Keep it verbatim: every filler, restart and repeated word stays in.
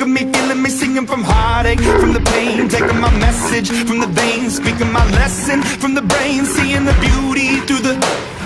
of me, feeling me, singing from heartache, from the pain, taking my message from the veins, speaking my lesson from the brain, seeing the beauty through the